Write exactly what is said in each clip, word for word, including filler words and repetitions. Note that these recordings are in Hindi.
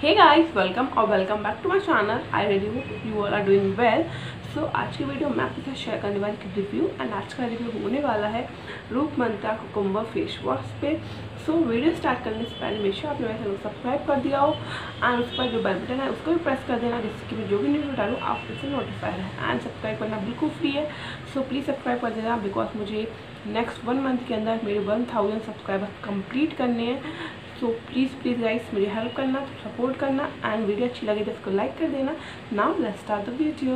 हे गाइस, वेलकम और welcome back to my channel. I really hope you all are doing well. So आज की वीडियो मैं आपके साथ शेयर करने वाली की रिव्यू एंड आज का रिव्यू होने वाला है रूप मंत्रा कुकुम्बर फेस वॉश पे। सो so, वीडियो स्टार्ट करने से पहले मेरे आपने मेरे चैनल को सब्सक्राइब कर दिया हो एंड उस पर जो बेल बटन है उसको भी प्रेस कर देना, जिससे कि मैं जो भी न्यूज़ डालूँ आप उससे नोटिफाई है। एंड सब्सक्राइब करना बिल्कुल फ्री है, सो प्लीज़ सब्सक्राइब कर देना बिकॉज मुझे नेक्स्ट वन मंथ के अंदर मेरे वन थाउजेंड सब्सक्राइबर कंप्लीट करने हैं। सो प्लीज़ प्लीज़ गाइस मुझे हेल्प करना, सपोर्ट करना एंड वीडियो अच्छी लगे तो इसको लाइक कर देना। Now let's start the video.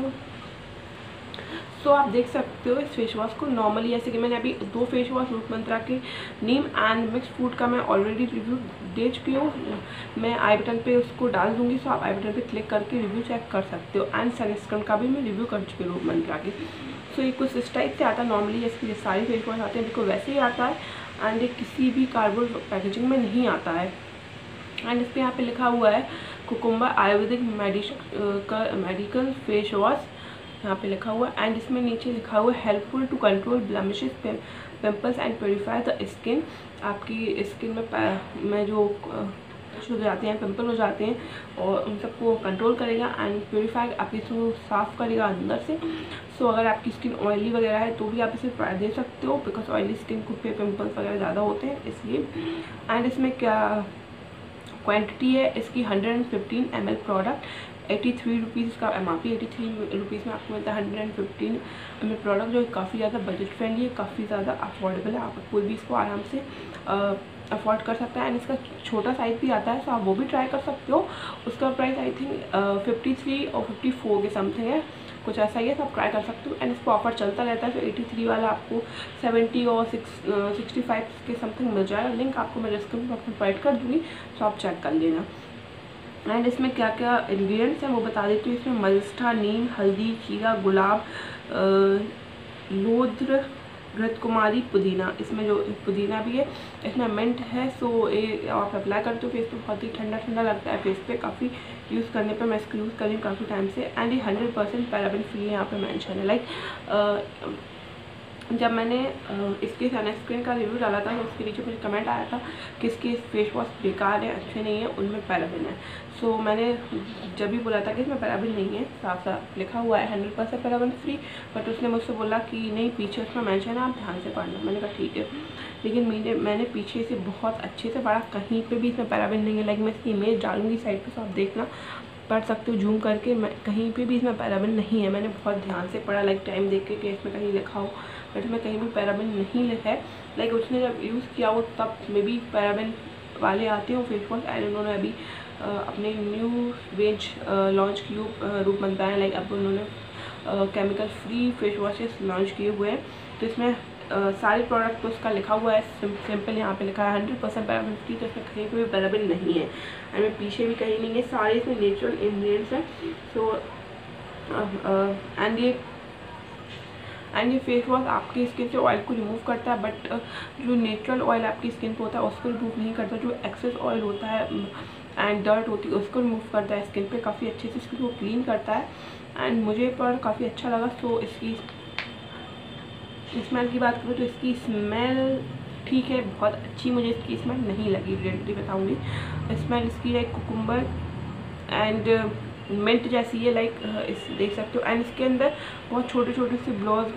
So आप देख सकते हो इस फेस वॉश को नॉर्मली, जैसे कि मैंने अभी दो फेस वॉश रूप मंत्रा के नीम एंड मिक्स फ्रूट का मैं ऑलरेडी रिव्यू दे चुकी हूँ। मैं आई बटन पे उसको डाल दूँगी, सो आप आई बटन पे क्लिक करके रिव्यू चेक कर सकते हो। एंड सनस्क्रीन का भी मैं रिव्यू कर चुकी हूँ रूप मंत्रा की। सो ये कुछ इस टाइप से आता है नॉर्मली, जैसे ये सारे फेस वॉश आते हैं देखो वैसे ही आता है एंड ये किसी भी कार्डबोर्ड पैकेजिंग में नहीं आता है। एंड इस पर यहाँ पे लिखा हुआ है कुकुम्बर आयुर्वेदिक मेडिसिन का मेडिकल फेस वॉश, यहाँ पे लिखा हुआ है। एंड इसमें नीचे लिखा हुआ है helpful to control blemishes, pimples and purify the skin. आपकी स्किन में में जो हो जाते हैं, पिंपल हो जाते हैं और उन सबको कंट्रोल करेगा एंड प्योरीफाई आपकी इसको साफ़ करेगा अंदर से। सो so, अगर आपकी स्किन ऑयली वगैरह है तो भी आप इसे ट्राई दे सकते हो बिकॉज ऑयली स्किन को पे पिंपल्स वगैरह ज़्यादा होते हैं इसलिए। एंड इसमें क्या क्वांटिटी है इसकी hundred and fifteen M L product, eighty three rupees का M R P, eighty three rupees में आपको मिलता है hundred and fifteen M L product, जो काफ़ी ज़्यादा बजट फ्रेंडली है, काफ़ी ज़्यादा अफोर्डेबल है। आप कोई भी इसको आराम से अफोर्ड कर सकता है। एंड इसका छोटा साइज़ भी आता है, सो आप वो भी ट्राई कर सकते हो। उसका price I think fifty three और फिफ्टी फोर के समथिंग है, कुछ ऐसा ही है, तो आप ट्राई कर सकते हो। एंड इसका ऑफर चलता रहता है, तो एटी थ्री वाला आपको सेवेंटी और सिक्सटी फाइव के समथिंग मिल जाएगा। लिंक आपको मैं डिस्क्रिप्शन बॉक्स में प्रोवाइड कर दूँगी, तो आप चेक कर लेना। एंड इसमें क्या क्या इंग्रेडिएंट्स हैं वो बता देती हूँ। इसमें मजिस्ट्रा, नीम, हल्दी, खीरा, गुलाब, लोद्र, घृतकुमारी, पुदीना, इसमें जो पुदीना भी है, इसमें मिंट है। सो ये आप अप्लाई करते हो फेस पे, बहुत ही ठंडा ठंडा लगता है फेस पे, काफ़ी यूज़ करने पे मैं इसको यूज़ कर रही हूँ काफ़ी टाइम से। एंड ये हंड्रेड परसेंट पैराबेन फ्री यहाँ पे मेंशन है। लाइक जब मैंने इसके सनस्क्रीन का रिव्यू डाला था तो उसके नीचे मुझे कमेंट आया था कि इसके फेस वॉश बेकार है, अच्छे नहीं है, उनमें पैराबेन है। सो so, मैंने जब भी बोला था कि इसमें पैराबेन नहीं है, साफ साफ लिखा हुआ है hundred percent paraben free, but उसने मुझसे बोला कि नहीं पीछे उसमें मेंशन है, आप ध्यान से पढ़ना। मैंने कहा ठीक है, लेकिन मैंने मैंने पीछे से बहुत अच्छे से पढ़ा, कहीं पर भी इसमें पैराबेन नहीं है। लाइक मैं इसकी इमेज डालूंगी साइड पर, तो आप देखना पढ़ सकते हो जूम करके, मैं कहीं पे भी इसमें पैराबेन नहीं है। मैंने बहुत ध्यान से पढ़ा, लाइक टाइम देख के कि इसमें कहीं लिखा हो, बट इसमें कहीं भी पैराबेन नहीं लिखा है। लाइक उसने जब यूज़ किया हो तब मे बी पैराबेन वाले आते हो फेस वॉश। एंड उन्होंने अभी आ, अपने न्यू रेंज लॉन्च की रूप मंत्रा है, लाइक अब उन्होंने chemical free face washes launch किए हुए हैं। तो इसमें Uh, सारे प्रोडक्ट पर उसका लिखा हुआ है सिंपल, यहाँ पे लिखा है हंड्रेड परसेंट पैराबेन फ्री, तो इसमें कहीं पे भी पैराबेन नहीं है। एंड में पीछे भी कहीं नहीं है, सारे इसमें नेचुरल इंग्रेडिएंट्स हैं। सो एंड ये एंड ये फेस वॉश आपकी स्किन से ऑयल को रिमूव करता है, बट uh, जो नेचुरल ऑयल आपकी स्किन पे होता है उसको रिमूव नहीं करता। जो एक्सेस ऑयल होता है एंड डर्ट होती है उसको रिमूव करता है स्किन पे, काफ़ी अच्छे से स्किन को क्लीन करता है। एंड मुझे पर काफ़ी अच्छा लगा। सो इसकी स्मेल की बात करूँ तो इसकी स्मेल ठीक है, बहुत अच्छी मुझे इसकी स्मेल नहीं लगी, डायरेक्टली बताऊँगी। स्मेल इसकी लाइक कुकुम्बर एंड मिंट जैसी है, लाइक इस देख सकते हो। एंड इसके अंदर बहुत छोटे छोटे से ब्लॉज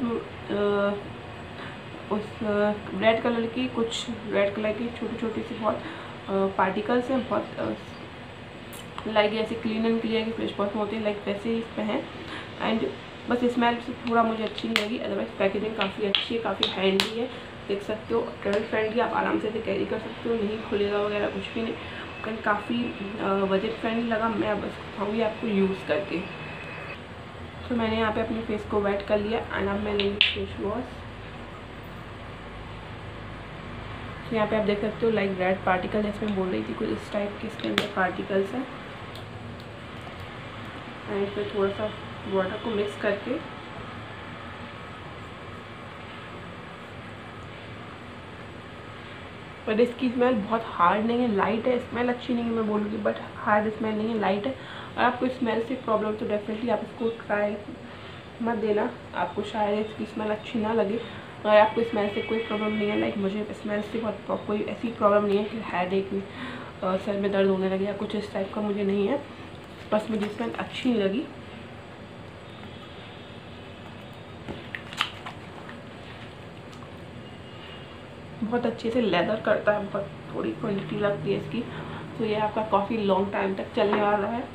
उस रेड कलर की, कुछ रेड कलर की छोटे छोटे से बहुत पार्टिकल्स हैं, बहुत लाइक जैसे क्लीन एंड क्लियर के फेस वॉश होते हैं, लाइक वैसे ही इसमें है। एंड बस स्मेल से थोड़ा मुझे अच्छी नहीं लगी, अदरवाइज पैकेजिंग काफ़ी अच्छी है, काफ़ी हैंडी है, देख सकते हो। ट्रेवल फ्रेंडली, आप आराम से कैरी कर सकते हो, नहीं खुलेगा वगैरह कुछ भी नहीं, लेकिन काफ़ी बजट फ्रेंडली लगा। मैं बस दिखाऊँगी आपको यूज़ करके। तो मैंने यहाँ पे अपने फेस को वेट कर लिया एंड अब मैं लेंगी फेस वॉश। तो यहाँ पे आप देख सकते हो लाइक रेड पार्टिकल, इसमें बोल रही थी कुछ इस टाइप के इसके अंदर पार्टिकल्स हैं। एंड इसमें थोड़ा सा वाटर को मिक्स करके पर इसकी स्मेल बहुत हार्ड नहीं है, लाइट है। स्मेल अच्छी नहीं है मैं बोलूँगी, बट हार्ड स्मेल नहीं है, लाइट है। और आपको स्मेल से प्रॉब्लम तो डेफिनेटली आप इसको ट्राई मत देना, आपको शायद इसकी स्मेल अच्छी ना लगे। अगर आपको स्मेल से कोई प्रॉब्लम नहीं है, लाइक मुझे स्मेल से बहुत कोई ऐसी प्रॉब्लम नहीं है कि हेड एक सर में दर्द होने लगे या कुछ इस टाइप का मुझे नहीं है, बस मुझे स्मेल अच्छी नहीं लगी। बहुत अच्छे से लेदर करता है, बहुत थोड़ी क्वालिटी लगती है इसकी। तो ये आपका काफ़ी लॉन्ग टाइम तक चलने वाला है।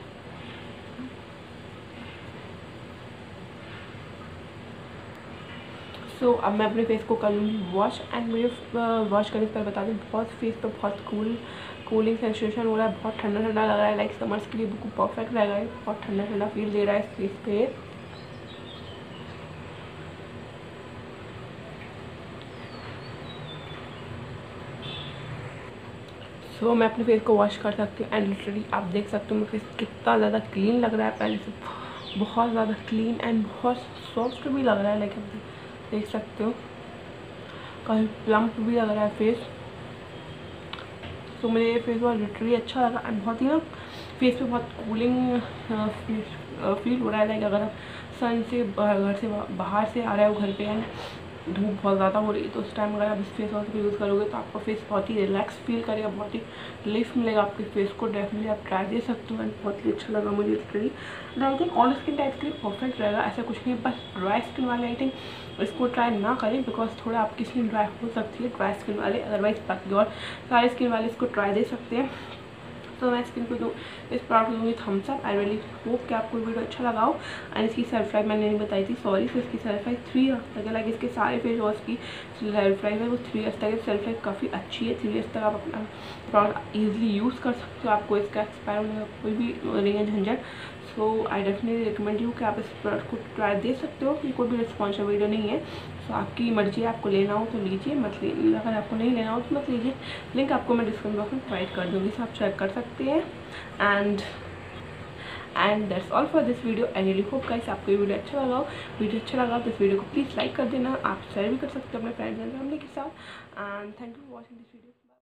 सो so, अब मैं अपने फेस को कर लूँगी वॉश एंड मुझे वॉश करने पर बता दूँ बहुत फेस पे बहुत कूल कूलिंग सेंसेशन हो रहा है, बहुत ठंडा ठंडा लग रहा है। लाइक समर्स के लिए बिल्कुल परफेक्ट रहेगा, बहुत ठंडा ठंडा फील दे रहा है इस फेस पे। सो so, मैं अपने फेस को वॉश कर सकती हूँ एंड लिटरली आप देख सकते हो मेरा फेस कितना ज़्यादा क्लीन लग रहा है, पहले से बहुत ज़्यादा क्लीन एंड बहुत सॉफ्ट भी लग रहा है। लाइक आप देख सकते हो काफ़ी प्लम्प भी लग रहा है फेस। तो मुझे ये फेस वॉश लिटरली अच्छा लगा एंड बहुत ही ना फेस पे बहुत कूलिंग फील हो रहा है। लाइक अगर आप सन से घर से बाहर से आ रहे हो घर पे एंड धूप बहुत ज़्यादा हो रही है तो उस टाइम अगर आप इस फेस वॉश को यूज़ करोगे तो आपका फेस बहुत ही रिलैक्स फील करेगा, बहुत ही रिलीफ मिलेगा आपके फेस को। डेफिनेटली आप ट्राई दे सकते हो एंड बहुत ही अच्छा लगा मुझे literally. And I think all skin type के लिए परफेक्ट रहेगा, ऐसा कुछ नहीं है। बस ड्राई स्किन वाले आई थिंक इसको ट्राई ना करें बिकॉज थोड़ा आपकी स्किन ड्राई हो सकती है ड्राई स्किन वाले, अदरवाइज बाकी और सारे स्किन वाले इसको ट्राई दे सकते हैं। तो मैं स्किन को दूँ इस प्रोडक्ट दूँगी thumbs up. I really hope कि आपको वीडियो अच्छा लगा हो। एंड इसकी सेल्फ लाइफ मैंने नहीं बताई थी, सॉरी। तो इसकी सेल्फ लाइफ थ्री ईयर्स तक है। लाइक इसके सारे फेस वॉश की सेल्फ लाइफ है वो थ्री ईयर्स तक है। सेल्फ लाइफ काफ़ी अच्छी है, थ्री ईयर्स तक आप अपना प्रोडक्ट ईजिली यूज़ कर सकते हो, आपको इसका एक्सपायर होने का कोई भी नहीं है झंझट। So I definitely recommend you कि आप इस प्रोडक्ट को ट्राई दे सकते हो, कि कोई भी रिस्पॉन्सर वीडियो नहीं है। सो so, आपकी मर्जी है, आपको लेना हो तो लीजिए, मत लीजिए। अगर आपको नहीं लेना हो तो मत लीजिए। लिंक आपको मैं डिस्क्रिप्शन बॉक्स में प्रोवाइड कर दूँगी, सो आप चेक कर सकते हैं। And and that's all for this video. I really hope guys आपको ये वीडियो अच्छा लगा हो। वीडियो अच्छा लगा तो इस वीडियो को प्लीज़ लाइक कर देना। आप शेयर भी कर सकते हो अपने फ्रेंड्स एंड फैमिली के साथ। And thank you for watching this video.